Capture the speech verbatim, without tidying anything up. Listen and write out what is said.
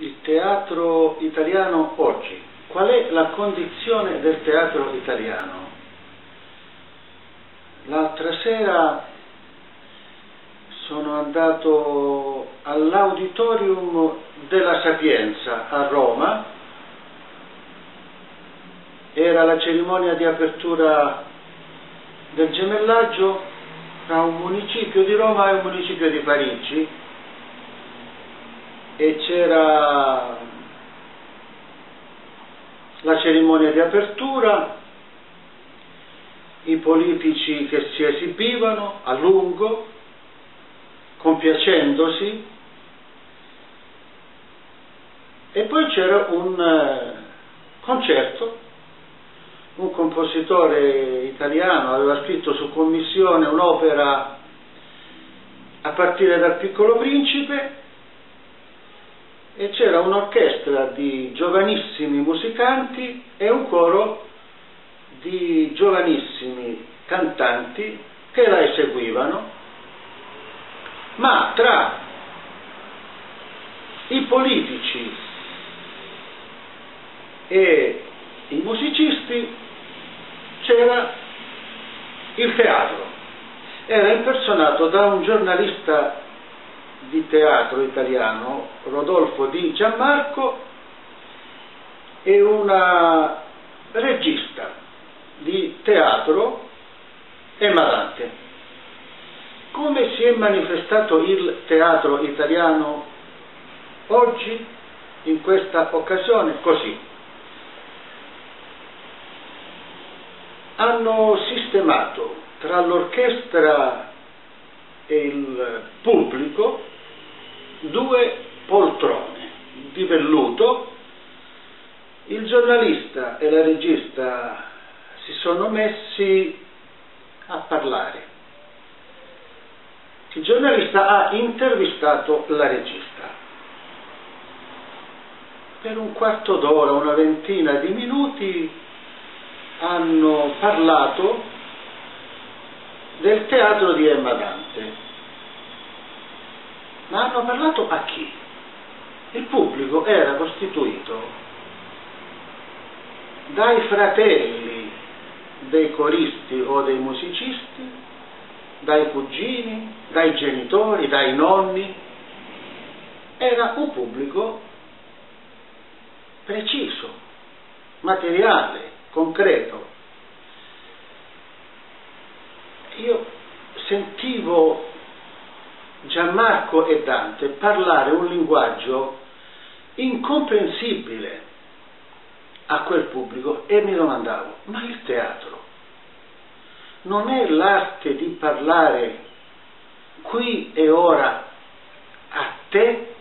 il teatro italiano oggi. Qual è la condizione del teatro italiano? L'altra sera sono andato all'Auditorium della Sapienza a Roma, era la cerimonia di apertura del gemellaggio tra un municipio di Roma e un municipio di Parigi, e c'era la cerimonia di apertura, i politici che si esibivano a lungo, compiacendosi, e poi c'era un eh, concerto. Un compositore italiano aveva scritto su commissione un'opera a partire dal Piccolo Principe, e c'era un'orchestra di giovanissimi musicanti e un coro di giovanissimi cantanti che la eseguivano, ma tra i politici e i musicisti c'era il teatro. Era impersonato da un giornalista di teatro italiano, Rodolfo Di Gianmarco, e una regista di teatro, Emma Dante. Come si è manifestato il teatro italiano oggi, in questa occasione? Così. Hanno sistemato tra l'orchestra e il pubblico due poltrone di velluto. Il giornalista e la regista si sono messi a parlare. Il giornalista ha intervistato la regista per un quarto d'ora, una ventina di minuti. Hanno parlato del teatro di Emma Dante, ma hanno parlato a chi? Il pubblico era costituito dai fratelli dei coristi o dei musicisti, dai cugini, dai genitori, dai nonni. Era un pubblico preciso, materiale, concreto. Io sentivo Gianmarco e Dante parlare un linguaggio incomprensibile a quel pubblico e mi domandavo: ma il teatro non è l'arte di parlare qui e ora a te